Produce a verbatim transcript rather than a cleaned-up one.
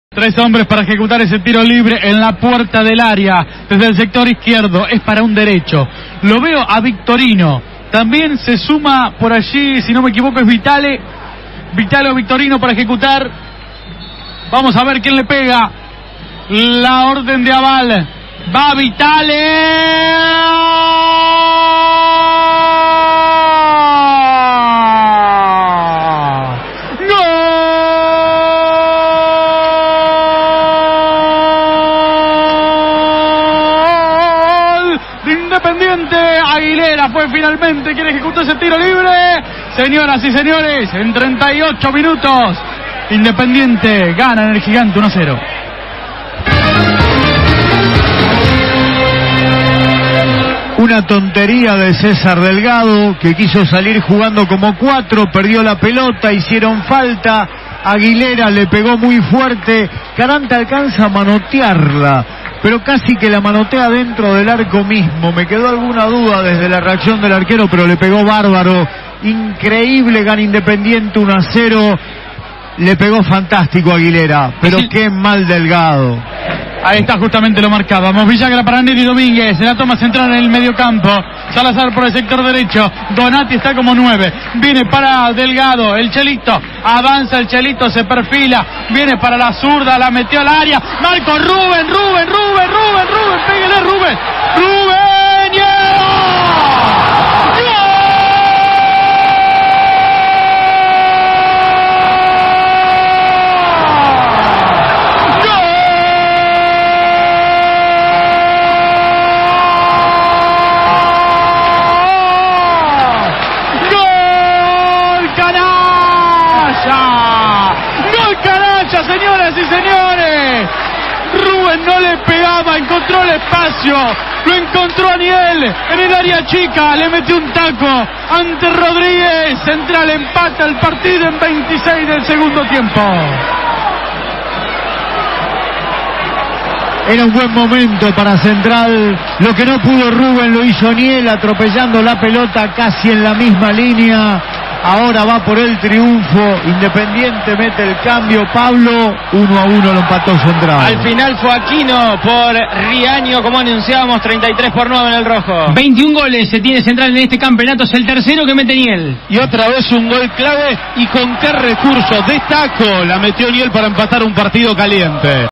Tres hombres para ejecutar ese tiro libre en la puerta del área, desde el sector izquierdo, es para un derecho. Lo veo a Victorino, también se suma por allí, si no me equivoco es Vitale, Vitale o Victorino para ejecutar. Vamos a ver quién le pega. La orden de aval, va Vitale. Independiente, Aguilera fue finalmente quien ejecutó ese tiro libre. Señoras y señores, en treinta y ocho minutos, Independiente gana en el Gigante uno a cero. Una tontería de César Delgado, que quiso salir jugando como cuatro, perdió la pelota, hicieron falta, Aguilera le pegó muy fuerte, Carante alcanza a manotearla, pero casi que la manotea dentro del arco mismo. Me quedó alguna duda desde la reacción del arquero, pero le pegó bárbaro. Increíble, gana Independiente uno a cero. Le pegó fantástico Aguilera, pero sí, qué mal Delgado. Ahí está, justamente lo marcábamos. Villagra para Neri Domínguez, en la toma central en el mediocampo. Salazar por el sector derecho. Donati está como nueve. Viene para Delgado, el Chelito. Avanza el Chelito, se perfila. Viene para la zurda, la metió al área. Marco Rubén, Rubén, Rubén, Rubén, Rubén. Pégale Rubén. Rubén, yeah. Señoras y señores, Rubén no le pegaba, encontró el espacio, lo encontró Aniel en el área chica, le metió un taco ante Rodríguez. Central empata el partido en veintiséis del segundo tiempo. Era un buen momento para Central. Lo que no pudo Rubén lo hizo Aniel, atropellando la pelota casi en la misma línea. Ahora va por el triunfo. Independiente mete el cambio. Pablo, uno a uno lo empató Central. Al final fue Aquino por Riaño, como anunciábamos, treinta y tres por nueve en el rojo. veintiún goles se tiene Central en este campeonato, es el tercero que mete Niel. Y otra vez un gol clave, y con qué recursos. Destaco, la metió Niel para empatar un partido caliente.